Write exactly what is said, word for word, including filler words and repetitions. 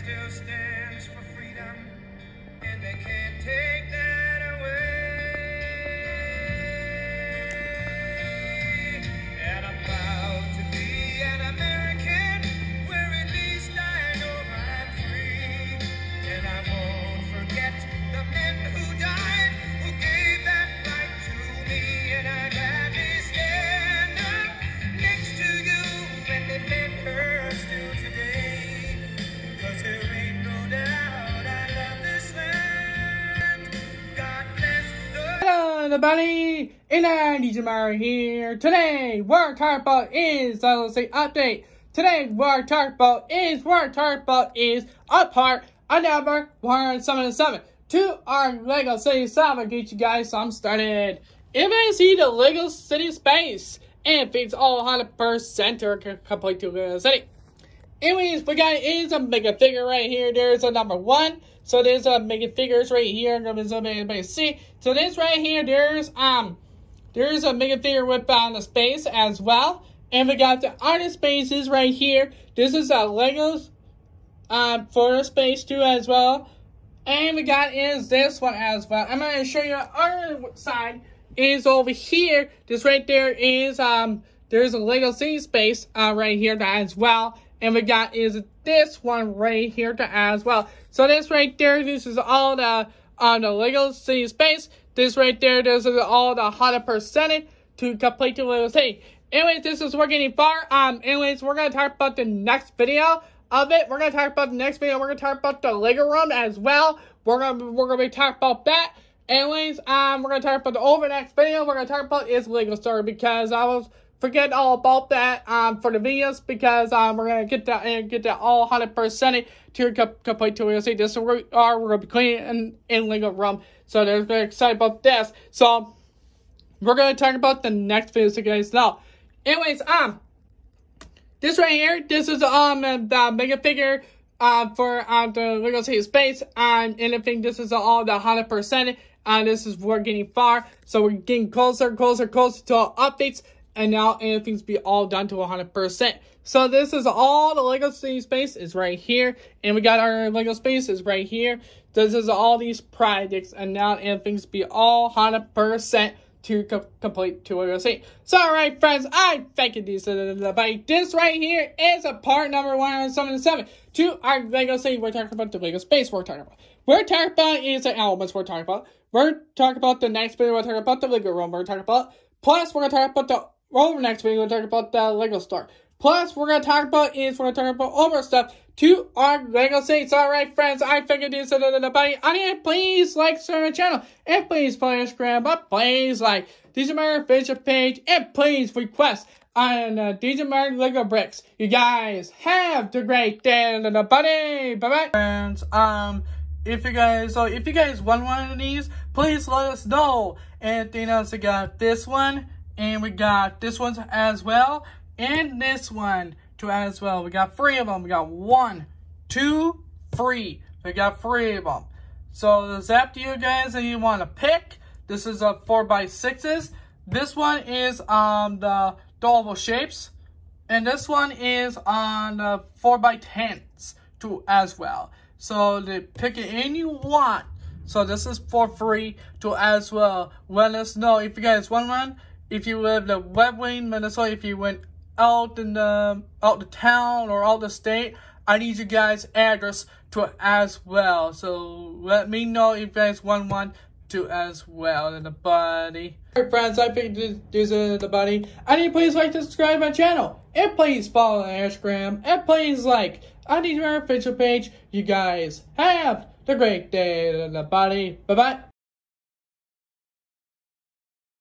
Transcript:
still stands for freedom, and they can't take that away. And I'm proud to be an American, where at least I know I'm free. And I won't forget the men who died, who gave that right to me. And I'd gladly stand up next to you and defend her still today. 'Cause there ain't no doubt I love this land. God bless the... Hello everybody, and I'm D J Mario here. Today, what we're talking about is the Lego City update. Today, what we're talking about is, what we're talking about is a part of number one seventy-seven to our Lego City saga. Get you guys some started. If I see the Lego City space, and it's all one hundred percent or complete to Lego City. Anyways, we got is a mega figure right here. There's a number one. So there's a mega figures right here. There's a mega see. So this right here, there's um, there's a mega figure with on the space as well. And we got the other spaces right here. This is a Legos um for the space too as well. And we got is this one as well. I'm gonna show you the other side is over here. This right there is um, there's a Lego City space uh right here as well. And we got is this one right here to as well. So this right there, this is all the on the Lego City space. This right there, this is all the one hundred percent to complete the Lego City. Anyways, this is we're getting far. Um, anyways, we're gonna talk about the next video of it. We're gonna talk about the next video. We're gonna talk about the Lego room as well. We're gonna we're gonna be talking about that. Anyways, um, we're gonna talk about the over next video. We're gonna talk about is Lego Story because I was. Forget all about that um for the videos because um we're gonna get that and get that all one hundred percent to complete to Lego City. This is where we are. We're gonna be cleaning in, in Lego room. So they're very excited about this. So we're gonna talk about the next video so you guys know. Anyways, um this right here, this is um the mega figure uh for um the Lego City space. Um and I think this is all the one hundred percent. Uh this is we're getting far. So we're getting closer, closer, closer to our updates. And now everything's be all done to one hundred percent. So this is all the Lego City space is right here. And we got our Lego space is right here. This is all these projects. And now everything's be all one hundred percent to co complete to Lego City. So alright friends, I thank you. This right here is a part number one seventy-seven to our Lego City. We're talking about the Lego space we're talking about. We're talking about is the elements we're talking about. We're talking about the next video. We're talking about the Lego room. We're talking about. Plus we're going to talk about the over next week, we're talking about the Lego store. Plus, we're going to talk about is we're going to talk about over stuff to our Lego City. So, alright, friends, I figured this out of the body. And please like, share my channel. And please follow Instagram. But please like D J Mario Facebook page. And please request on uh, D J Mario Lego Bricks. You guys have the great day and the buddy. Bye bye. Friends, um, if you guys, so if you guys want one of these, please let us know. And you know, so got this one. And we got this one as well. And this one too as well. We got three of them. We got one, two, three. We got three of them. So it's up to you guys if you want to pick. This is a four by sixes. This one is on the oval shapes. And this one is on the four by tens too as well. So they pick it any you want. So this is for free to as well. Let us know if you guys want one. If you live in the West Wing, Minnesota, if you went out in the out the town or out the state, I need you guys' address to as well. So let me know if you guys want one to as well. And the buddy. Alright friends, I think this, this is the buddy. I need please like to subscribe to my channel. And please follow on Instagram. And please like I need your official page. You guys have the great day, the buddy. Bye bye.